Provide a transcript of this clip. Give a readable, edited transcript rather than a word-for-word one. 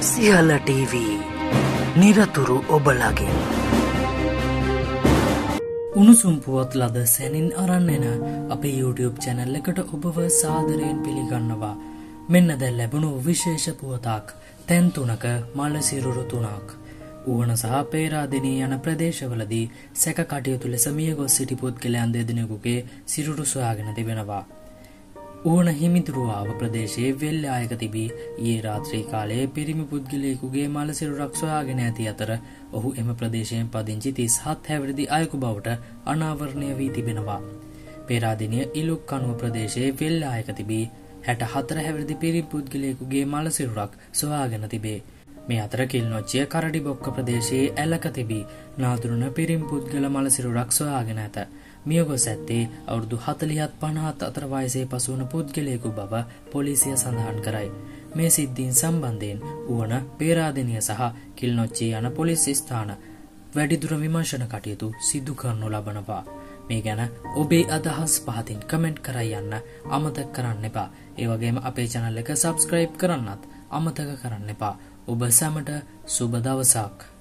සියල TV නිරතුරු ඔබලගේ උණුසුම් පුවත් ලද සැනින් අරන් එන අපේ YouTube channel එකට ඔබව සාදරයෙන් පිළිගන්නවා. මෙන්න දැන් ලැබුණු විශේෂ පුවතක්. තැන් තුනක මල සිරුරු තුනක්. ඌවන සහ පේරාදෙණිය යන ප්‍රදේශවලදී සැක කටයුතු ලෙස මිය ගොස් සිටි පුද්ගලයන් දෙදෙනෙකුගේ සිරුරු සොයාගෙන තිබෙනවා. ඌවන හිමිදුරුවාව ප්‍රදේශයේ වෙල්ලායක තිබී ඊයේ රාත්‍රී කාලයේ පිරිමි පුද්ගලයෙකුගේ මල සිරුරක් සොයාගෙන ඇති අතර ඔහු එම ප්‍රදේශයෙන් පදිංචි 37 හැවිරිදි අයෙකු බවට අනාවරණය වී තිබෙනවා. පේරාදෙණිය ඉලුක්කනුව ප්‍රදේශයේ වෙල්ලායක තිබී 64 හැවිරිදි පිරිමි පුද්ගලයෙකුගේ මල සිරුරක් සොයාගෙන තිබේ. මේ අතර කිල්නොච්චිය කරඩිබොක්ක ප්‍රදේශයේ ඇලක තිබී නාතුරුණ පිරිමි පුද්ගල මල සිරුරක් සොයාගෙන ඇත. මියගොස් ඇත්තේ අවුරුදු 40ත් 50ත් අතර වයසේ පසුවන පුද්ගලයෙකු බව පොලිසිය සඳහන් කරයි. මේ සිද්ධීන් සම්බන්ධයෙන් ඌවන පේරාදෙණිය සහ කිල්නොච්චිය යන පොලිස් ස්ථාන වැඩිදුර විමර්ශන කටයුතු සිදු කරනු ලබනවා. මේ ගැන ඔබේ අදහස් පහතින් කමෙන්ට් කර යන්න අමතක කරන්න එපා. ඒ වගේම අපේ channel එක subscribe කරන්නත් අමතක කරන්න එපා. ඔබ සැමට සුබ දවසක්.